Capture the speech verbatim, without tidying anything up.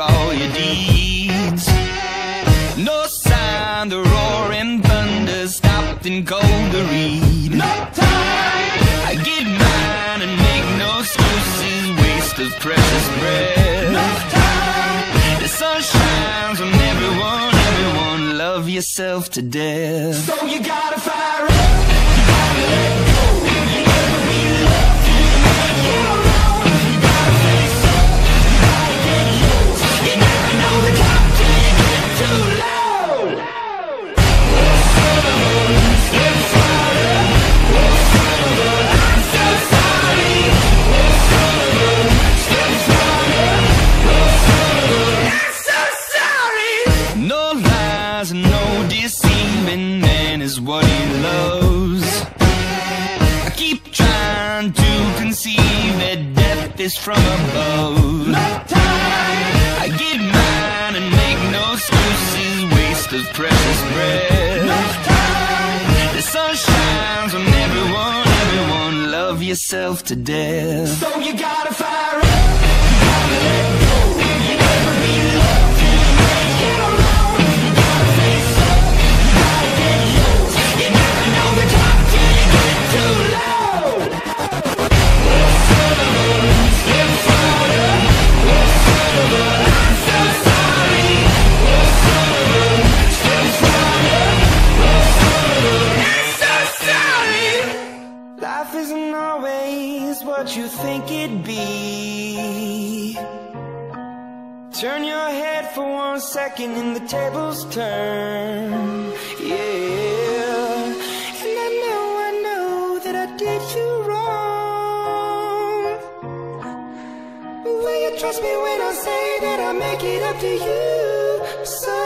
all your deeds. No sign the roaring thunder stopped and cold to read. No time! I get mine and make no excuses, waste of precious breath. No time! The sun shines on everyone, everyone, love yourself to death. So you gotta fire up, you gotta let go, you never be loved till you make it alone. You gotta face up, you gotta get low, you never know the top till you get too low. No deceiving man is what he loves. I keep trying to conceive that death is from above. No time! I get mine and make no excuses, waste of precious breath. No time! The sun shines on everyone, everyone, love yourself to death. So you gotta fire up, you gotta let go, you never be loved till you make it alone. Life isn't always what you think it'd be. Turn your head for one second and the tables turn. Yeah. And I know, I know that I did you wrong. Will you trust me when I say that I make it up to you? So